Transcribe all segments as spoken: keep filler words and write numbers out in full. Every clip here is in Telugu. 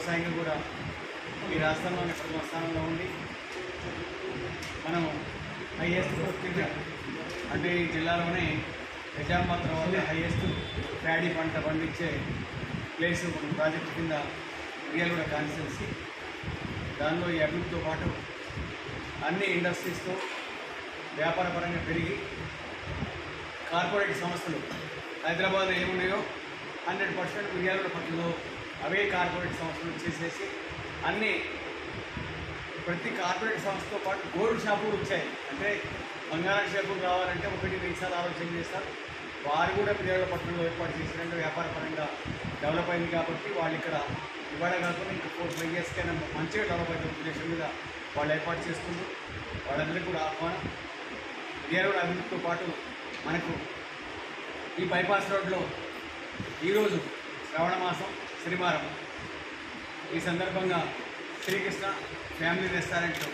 వ్యవసాయంగా కూడా ఈ రాష్ట్రంలోని ప్రథమ స్థానంలో ఉండి మనం హైయెస్ట్ పూర్తిగా అంటే ఈ జిల్లాలోనే నిజామాబాద్ తర్వాత హైయెస్ట్ ప్యాడీ పంట పండించే ప్లేస్ మన ప్రాజెక్టు కింద మిర్యాలగూడ కాన్స్టిట్యున్సీ. దానిలో ఈ అభివృద్ధితో పాటు అన్ని ఇండస్ట్రీస్తో వ్యాపారపరంగా పెరిగి కార్పొరేట్ సంస్థలు హైదరాబాద్లో ఏమున్నాయో హండ్రెడ్ పర్సెంట్ మిర్యాలగూడ పట్టణంలో అవే కార్పొరేట్ సంస్థలు చేసేసి అన్నీ ప్రతి కార్పొరేట్ సంస్థతో పాటు గోల్డ్ షాపులు వచ్చాయి. అంటే బంగారం షాపులు రావాలంటే ఒకటి నిమిషాలు ఆలోచన చేస్తారు. వారు కూడా మిర్యాలగూడ పట్టణంలో ఏర్పాటు చేసినట్టు వ్యాపారపరంగా డెవలప్ అయింది కాబట్టి వాళ్ళు ఇక్కడ ఇవాళ కాకుండా ఇంకా ఫోర్ ఫైవ్ ఇయర్స్కైనా మంచిగా డెవలప్ అయిన ఉద్దేశం మీద వాళ్ళు ఏర్పాటు చేస్తున్నారు. వాళ్ళందరికీ కూడా ఆహ్వానం. మిర్యాలగూడ అభివృద్ధితో పాటు మనకు ఈ బైపాస్ రోడ్లో ఈరోజు శ్రవణ మాసం శనివారం ఈ సందర్భంగా శ్రీకృష్ణ ఫ్యామిలీ రెస్టారెంట్లో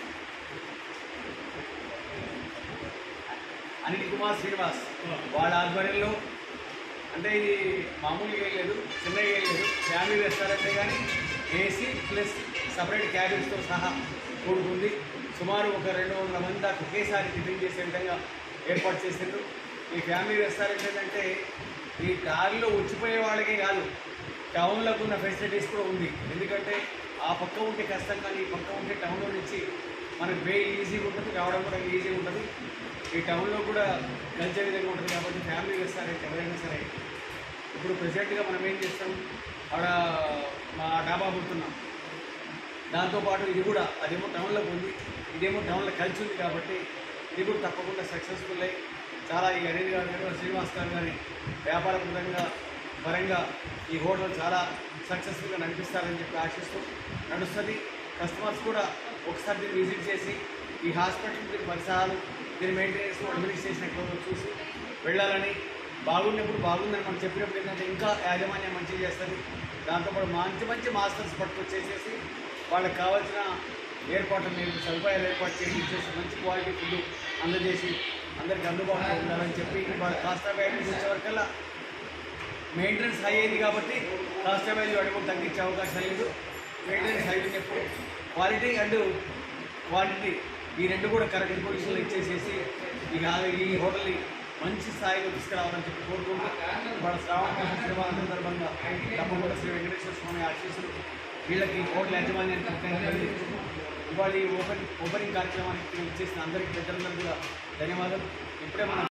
అనిల్ కుమార్ శ్రీనివాస్ వాళ్ళ ఆధ్వర్యంలో అంటే ఇది మామూలుగా లేదు, చిన్నగా లేదు, ఫ్యామిలీ రెస్టారెంటే కానీ ఏసీ ప్లస్ సపరేట్ క్యాబిన్స్తో సహా కూడుకుంది. సుమారు ఒక రెండు వందల మంది దాకా ఒకేసారి టిఫిన్ చేసే విధంగా ఏర్పాటు చేసిండ్రు. ఈ ఫ్యామిలీ రెస్టారెంట్ ఏంటంటే ఈ దారిలో వచ్చిపోయే వాళ్ళకే కాదు, టౌన్లకు ఉన్న ఫెసిలిటీస్ కూడా ఉంది. ఎందుకంటే ఆ పక్క ఉంటే కష్టం, కానీ ఈ పక్క ఉంటే టౌన్లో నుంచి మనకు వే ఈజీగా ఉంటుంది, రావడం కూడా ఈజీగా ఉంటుంది. ఈ టౌన్లో కూడా కలిసే విధంగా ఉంటుంది కాబట్టి ఫ్యామిలీ రెస్టారెంట్ ఎవరైనా సరే ఇప్పుడు ప్రెసెంట్గా మనం ఏం చేస్తాం, ఆడ మా డాబా పుడుతున్నాం, దాంతోపాటు ఇది కూడా అదేమో టౌన్లోకి ఉంది, ఇదేమో టౌన్లో కలిసి ఉంది కాబట్టి ఇది కూడా తప్పకుండా సక్సెస్ఫుల్ అయ్యి చాలా ఈ అనిల్ గారు కానీ శ్రీనివాస్ గారు కానీ వ్యాపార పరంగా పరంగా ఈ హోటల్ చాలా సక్సెస్ఫుల్గా నడిపిస్తారని చెప్పి ఆశిస్తూ నడుస్తుంది. కస్టమర్స్ కూడా ఒకసారి దీన్ని విజిట్ చేసి ఈ హాస్పిటల్ దీని పరిసరాలు దీని మెయింటెనెన్స్ అడ్మినిస్ట్రేషన్ ఎక్కడ చూసి వెళ్ళాలని, బాగున్నప్పుడు బాగుందని మనం చెప్పినప్పుడు ఏంటంటే ఇంకా యాజమాన్యం మంచిగా చేస్తుంది. దాంతోపాటు మంచి మంచి మాస్టర్స్ పట్టుకొచ్చేసేసి వాళ్ళకి కావాల్సిన ఏర్పాట్లు నేను సదుపాయాలు ఏర్పాటు చేసి మంచి క్వాలిటీ ఫుడ్ అందజేసి అందరికీ అందుబాటులో ఉండాలని చెప్పి వాళ్ళ కాస్ట్ ఆఫ్ వాల్యూ వచ్చేవరకల్లా మెయింటెనెన్స్ హై అయింది కాబట్టి కాస్ట్ ఆఫ్ వాల్యూ అడుగు తగ్గించే అవకాశం లేదు. మెయింటెనెన్స్ హై ఉన్నప్పుడు క్వాలిటీ అండ్ క్వాంటిటీ ఈ రెండు కూడా కరెక్ట్ పొజిషన్లో ఇచ్చేసేసి ఇక ఈ హోటల్ని మంచి స్థాయిలో తీసుకురావాలని చెప్పి కోరుకుంటూ వాళ్ళ శ్రావణ సినిమా సందర్భంగా తప్పకుండా శ్రీ వెంకటేశ్వర స్వామి ఆశీస్సులు వీళ్ళకి హోటల్ యాజమాన్యానికి ఇవాళ ఈ ఓపెన్ ఓపెనింగ్ కార్యక్రమానికి ఇచ్చేసిన అందరికీ పెద్దలందరూ కూడా ధన్యవాదాలు. ఇప్పుడే మనం